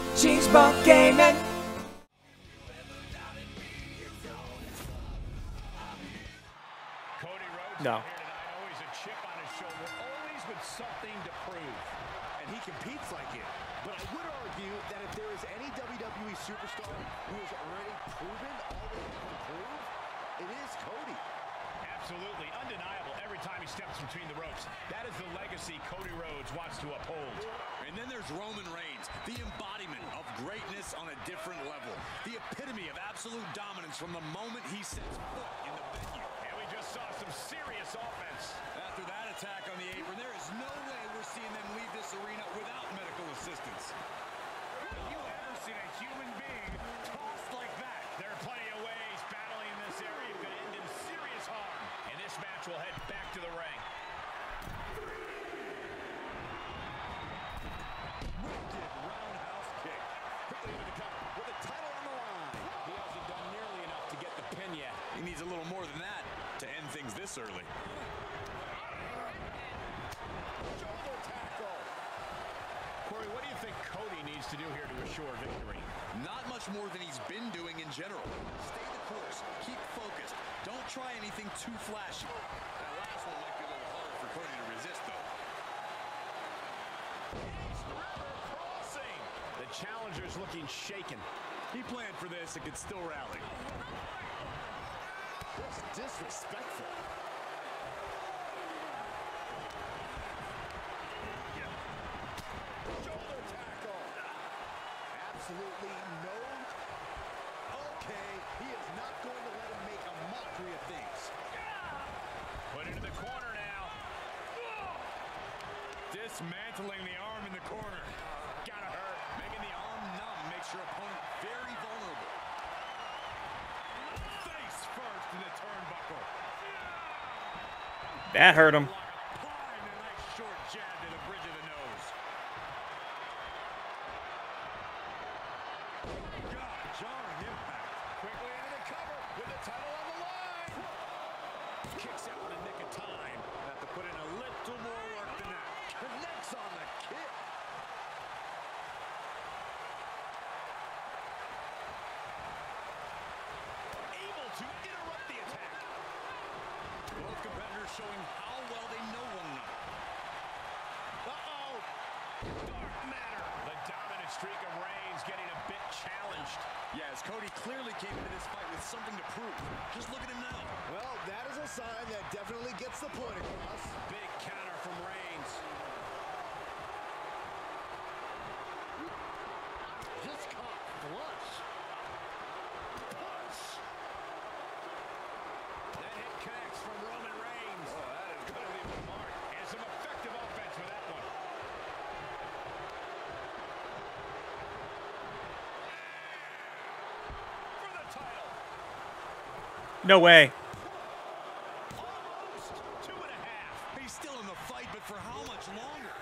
Cheeseball Gaming. Cody Rhodes No. here tonight, always a chip on his shoulder, always with something to prove. And he competes like it. But I would argue that if there is any WWE superstar who has already proven all that he can prove, it is Cody. Absolutely undeniable every time he steps between the ropes. That is the legacy Cody Rhodes wants to uphold. And then there's Roman Reigns, the embodiment of greatness on a different level. The epitome of absolute dominance from the moment he sets foot in the venue. And we just saw some serious offense. After that attack on the apron, there is no way we're seeing them leave this arena without medical assistance. Have you ever seen a human being tossed like that? There are plenty of ways battling in this area could end in serious harm. And this match will head back to the ring. Wicked roundhouse kick. Quickly into the cover with the title on the line. He hasn't done nearly enough to get the pin yet. He needs a little more than that to end things this early. Shoulder tackle. Corey, what do you think Cody needs to do here to assure victory? Not much more than he's been doing in general. Stay the course. Keep focused. Don't try anything too flashy. That last one might be a little harder for Cody to resist, though. Crossing. The challenger's looking shaken. He planned for this and could still rally. Just disrespectful. Shoulder tackle. Absolutely no. Okay, he is not going to let him make a mockery of things. Put into the corner now. Dismantling the arm in the corner. Gotta hurt. Making the arm numb makes your opponent very vulnerable. Face first in the turnbuckle. That hurt him. Applying a nice short jab to the bridge of the nose. God, jarring impact. Quickly into the cover with the title on the line. Kicks out in the nick of time. Have to put in a little more work than that. Connects on the kick. Able to interrupt the attack. Both competitors showing how well they know one another. Uh-oh. Dark matter. The dominant streak of Reigns getting a bit challenged. Yes, Cody clearly came into this fight with something to prove. Just look at him now. Well, that is a sign that definitely gets the point across. Big counter from Reigns. Just caught flush. Punch. That hit connects from Roman Reigns. Oh, that is going to leave a mark. And some effective offense with that one. For the title. No way. Almost 2.5. He's still in the fight, but for how much longer?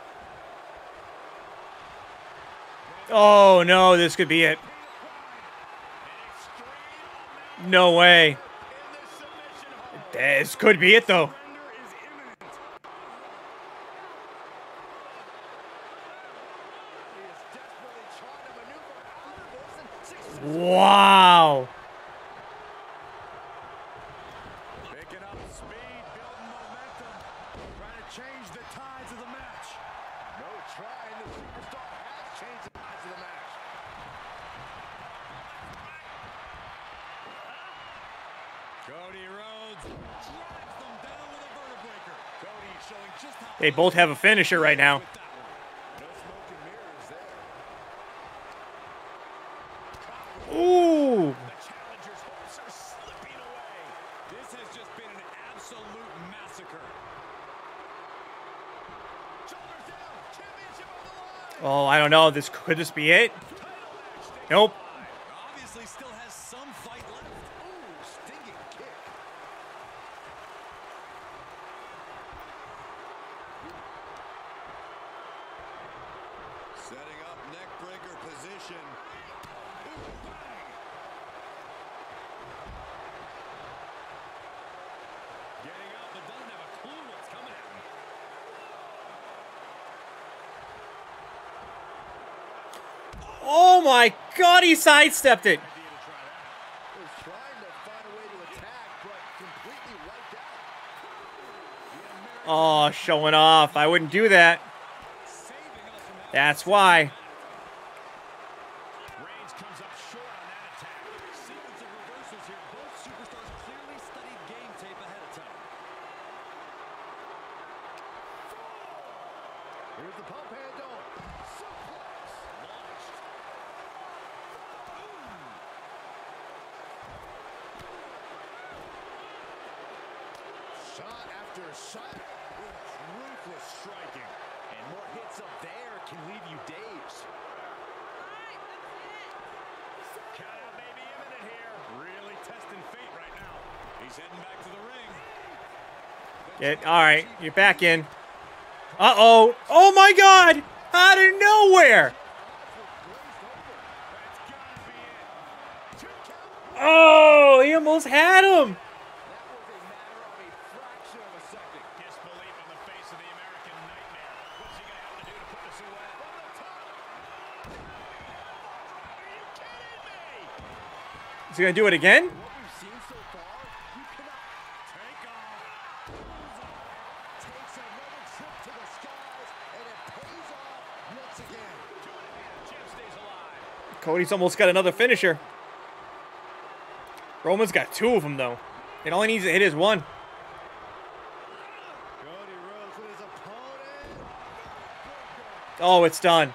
Oh no, this could be it. No way. This could be it though. Wow. Picking up speed, building momentum, trying to change the tides of the match. No try, and the superstar has changed the tides of the match. Cody Rhodes drives them down with a vertebreaker. Cody showing just how They both have a finisher right now. with that one. No smoke and mirrors there. Ooh. The challenger's hopes are slipping away. This has just been an absolute massacre. Shoulders down. Championship on the line. Oh, I don't know. Could this be it? Nope. Obviously still has some fight left. Ooh, stinging kick. Setting up neck breaker position. Ooh, bang. Getting up, but doesn't have a clue what's coming at him. Oh, Oh my God, he sidestepped it. Was trying to find a way to attack, but completely wiped out. Oh, showing off. I wouldn't do that. That's why. Reigns comes up short on that attack. Sequence of reversals here. Both superstars clearly studied game tape ahead of time. Here's the pump handle. Suplex. Launched. Shot after shot with ruthless striking. And more hits up there can leave you dazed. Count out may be imminent here. Really testing fate right now. He's heading back to the ring. All right, you're back in. Uh-oh. Oh my God. Out of nowhere. Oh, he almost had him. That was a matter of a fraction of a second. Disbelief on the face of the American Nightmare. What's he going to have to do to put this away? From the top. Are you kidding me? Is he going to do it again? What we've seen so far, you cannot take off. Takes another trip to the skies, and it pays off once again. Champ stays alive. Cody's almost got another finisher. Roman's got two of them, though. It only needs to hit his one. Cody Rhodes with his opponent. Oh, it's done.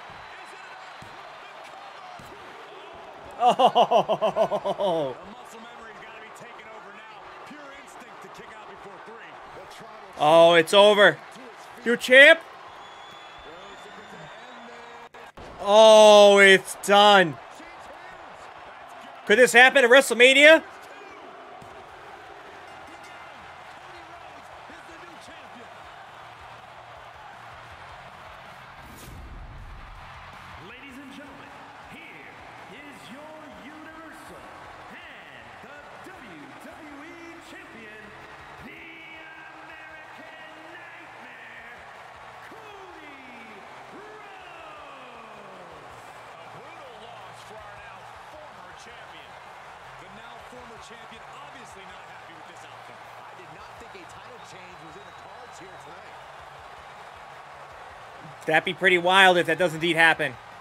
Oh. The muscle memory's got to be taken over now. Pure instinct to kick out before 3. The tribal Oh, it's over. to his feet. You champ? Rhodes looking to end this. Oh, it's done. Change hands. Could this happen at WrestleMania? Ladies and gentlemen, here is your Universal and the WWE Champion, the American Nightmare, Cody Rhodes. A brutal loss for our now former champion. The now former champion obviously not happy with this outcome. I did not think a title change was in the cards here tonight. That'd be pretty wild if that does indeed happen.